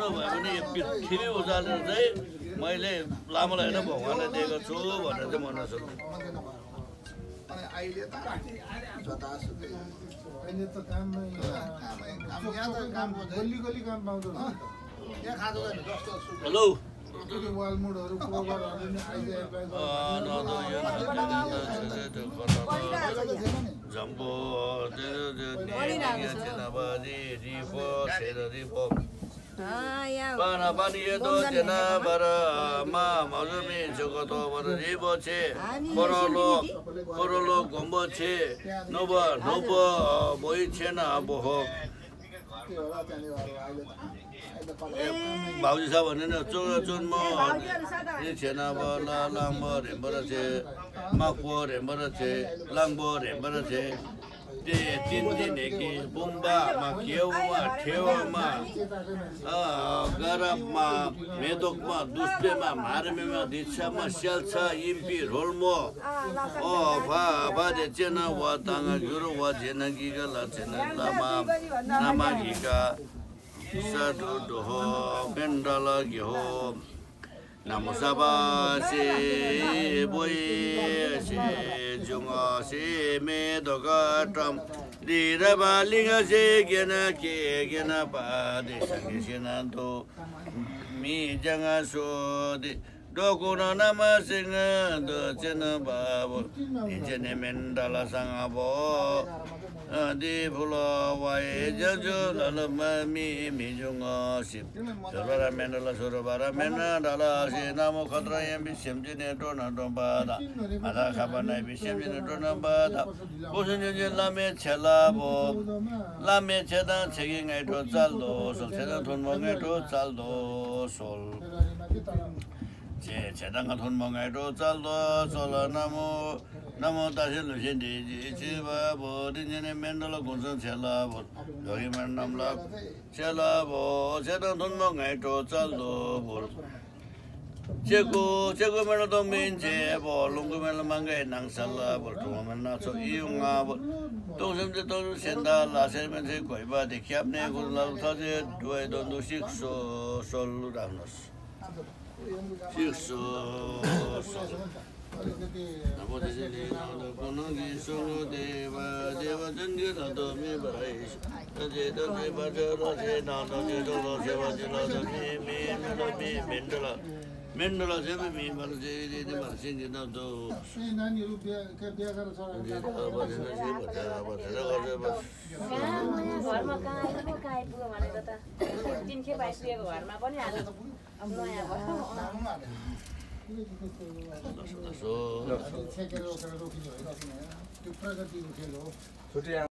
नभए पनि यो पृथ्वी उजालेर चाहिँ मैले लामोलाई होइन भगवान्लाई दिएको छु भनेर चाहिँ भन्न सक्छु अहिले त जतासुकै अहिले त काममै काम गल्ली काम पाउँछ यहाँ खाँदो छैन जस्तो हेलो वालमुडहरू कोबरहरू नि जम्बो Panapaniyeto jena bara ma mazumi jogoto bara ribo che korolo gombo che noba moi chena boho बाबुजी साहब भने न चुन म छेना बला लाङबो रेम्बर छे माखो रेम्बर छे लाङबो रेम्बर छे ते तीन दिन के बुम्बा मा केउमा ठेउमा गरममा मेदोकमा दुस्पेमा मारमेमा दिच्छामा स्याल्छ इम्पी रोल्मो भा दे चेना वा ताङा गुरु वा जेना गिगा ला चेना लामा नामा गिगा Sadu doho bendala giho namusaba se boy se junga se me doga tam dira balinga se gena pa de sangi senanto mi janga so de dokuna nama singa do chena babo injene mendala sangabo Di pulau wai jaju dalam mi junga sip. Surabaya menala Surabaya mena dalam si namu katra yang bisem jenis dona domba. Ada kapan naik bisem jenis dona domba. Khususnya je lame celabo, lame cedang ceging itu caldo, sol cedang thun mongai itu caldo sol. Cedang thun mongai itu caldo sol Namo tashin lushin di chiba bo dinjene mendala gunsan chela bo lohi mendamla chela bo chedang thunmo ngai to chaldo bo chego mena to minche bo lungu mena mangai nang sala bo to mena so iunga bo to semje to senda la sermen se koi ba de khyap ne gur la tha je duai don do sik so sol ramnos sik so Namo Tassa Namo Punangi Solo Deva Deva Janji Nado Mi Barais Taje Taje Bajara Se Nada Se Dolo Se Vajila Se Mi Mendala Mendala Se Mi Mar Se De Mar Sinji Nado Sui Nani Rupiah ke biar karo sara Bajana Se Bajara Bajara Bajara घरमा कहाँ आइपुग्यो भनेको त 3 खेप आइपुगेको घरमा पनि आज नयाँ Eso.